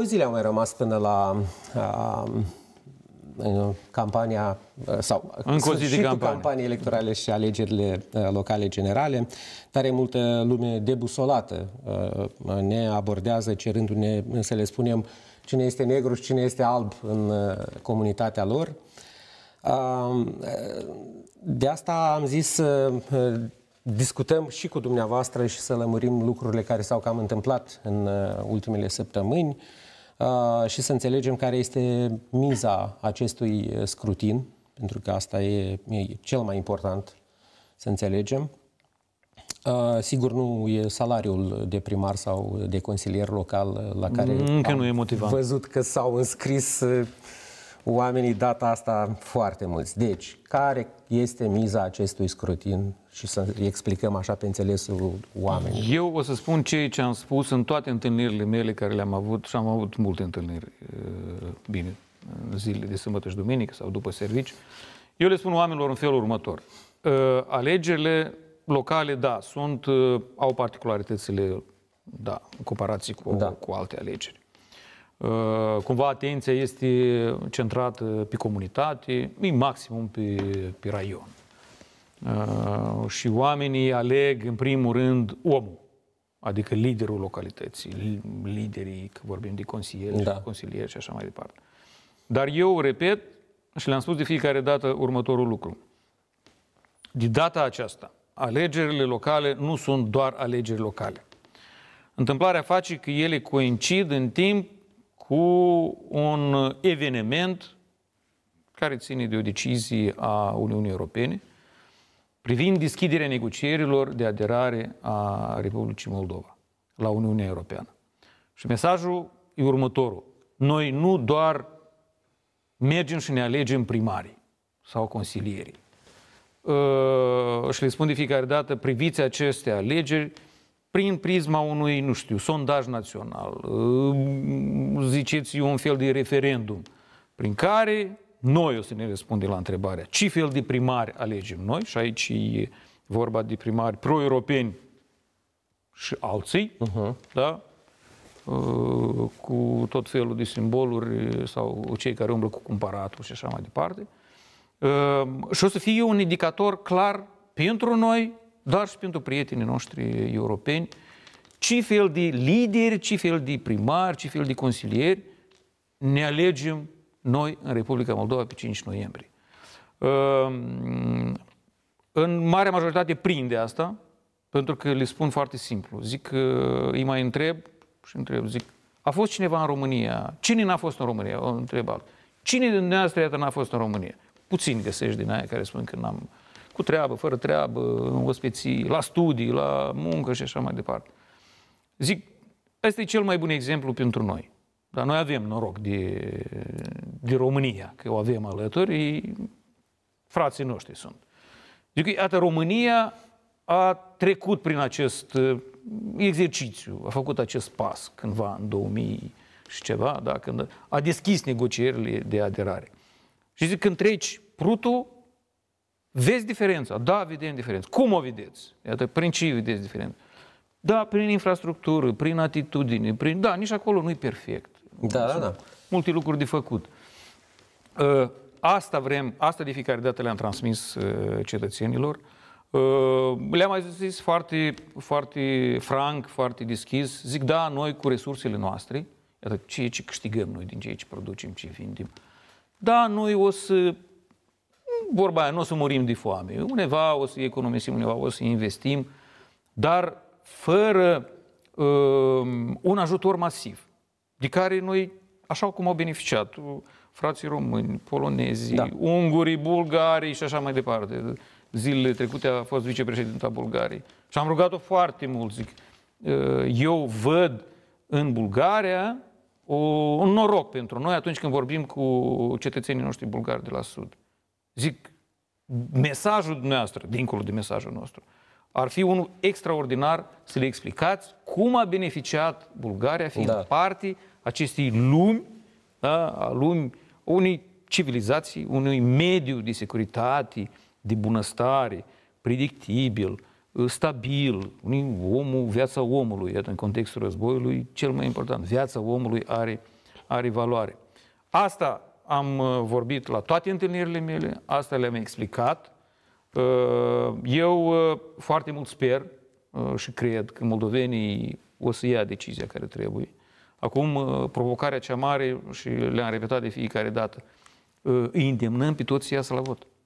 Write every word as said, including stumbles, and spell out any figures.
zile au mai rămas până la a, campania sau sfârșitul campaniei electorale și alegerile locale generale. Tare multă lume debusolată ne abordează cerându-ne să le spunem cine este negru și cine este alb în comunitatea lor. De asta am zis să discutăm și cu dumneavoastră și să lămurim lucrurile care s-au cam întâmplat în ultimele săptămâni și să înțelegem care este miza acestui scrutin, pentru că asta e, e cel mai important să înțelegem. Sigur, nu e salariul de primar sau de consilier local la care Încă am nu e motivant. văzut că s-au înscris oamenii data asta foarte mulți. Deci, care este miza acestui scrutin și să explicăm așa pe înțelesul oamenilor? Eu o să spun ceea ce am spus în toate întâlnirile mele care le-am avut și am avut multe întâlniri, bine, în zilele de sâmbătă și duminică sau după servici. Eu le spun oamenilor în felul următor. Alegerile locale, da, sunt, au particularitățile, da, în comparație cu, da. cu alte alegeri. Cumva atenția este centrată pe comunitate, maximum pe, pe raion. Și oamenii aleg în primul rând omul, adică liderul localității, liderii, că vorbim de consilieri, da. consilieri și așa mai departe. Dar eu repet și le-am spus de fiecare dată următorul lucru. De data aceasta, alegerile locale nu sunt doar alegeri locale. Întâmplarea face că ele coincid în timp cu un eveniment care ține de o decizie a Uniunii Europene privind deschiderea negocierilor de aderare a Republicii Moldova la Uniunea Europeană. Și mesajul e următorul. Noi nu doar mergem și ne alegem primarii sau consilierii. Și le spun de fiecare dată, priviți aceste alegeri prin prisma unui, nu știu, sondaj național, ziceți un fel de referendum, prin care noi o să ne răspundem la întrebarea ce fel de primari alegem noi, și aici e vorba de primari pro-europeni și alții, uh-huh. da? Cu tot felul de simboluri sau cei care umblă cu cumpăratul și așa mai departe. Și o să fie un indicator clar pentru noi, dar și pentru prietenii noștri europeni, ce fel de lideri, ce fel de primari, ce fel de consilieri ne alegem noi în Republica Moldova pe cinci noiembrie. În marea majoritate prinde asta, pentru că le spun foarte simplu. Zic, îi mai întreb și întreb, zic, a fost cineva în România? Cine n-a fost în România? O întreb alt. Cine din dumneavoastră iată n-a fost în România? Puțin găsești din aia care spun că n-am, cu treabă, fără treabă, în ospeții, la studii, la muncă și așa mai departe. Zic, ăsta e cel mai bun exemplu pentru noi. Dar noi avem noroc de, de România, că o avem alături, frații noștri sunt. Zic, iată, România a trecut prin acest exercițiu, a făcut acest pas cândva în două mii și ceva, da, când a deschis negocierile de aderare. Și zic, când treci prutul, vezi diferența. Da, vedem diferența. Cum o vedeți? Iată, prin ce vedeți diferența? Da, prin infrastructură, prin atitudine, prin... Da, nici acolo nu e perfect. Da, da, da. Multe lucruri de făcut. Asta vrem, asta de fiecare dată le-am transmis cetățenilor. Le-am mai zis foarte, foarte franc, foarte deschis. Zic, da, noi cu resursele noastre, iată, ceea ce câștigăm noi din ceea ce producem, ce vindem, da, noi o să, vorba aia, nu o să murim de foame. Undeva o să economisim, undeva o să investim, dar fără uh, un ajutor masiv, de care noi, așa cum au beneficiat frații români, polonezii, da. ungurii, bulgarii și așa mai departe. Zilele trecute a fost vicepreședinta Bulgariei și am rugat-o foarte mult, zic, eu văd în Bulgaria o, un noroc pentru noi atunci când vorbim cu cetățenii noștri bulgari de la Sud. Zic, mesajul dumneavoastră, dincolo de mesajul nostru, ar fi unul extraordinar să le explicați cum a beneficiat Bulgaria fiind da. parte acestei lumi, da, a lumii, unei civilizații, unui mediu de securitate, de bunăstare, predictibil, stabil, omul, viața omului, iată, în contextul războiului, cel mai important, viața omului are are valoare. Asta am vorbit la toate întâlnirile mele, asta le-am explicat. Eu foarte mult sper și cred că moldovenii o să ia decizia care trebuie. Acum, provocarea cea mare, și le-am repetat de fiecare dată, îi îndemnăm pe toți să iasă la vot.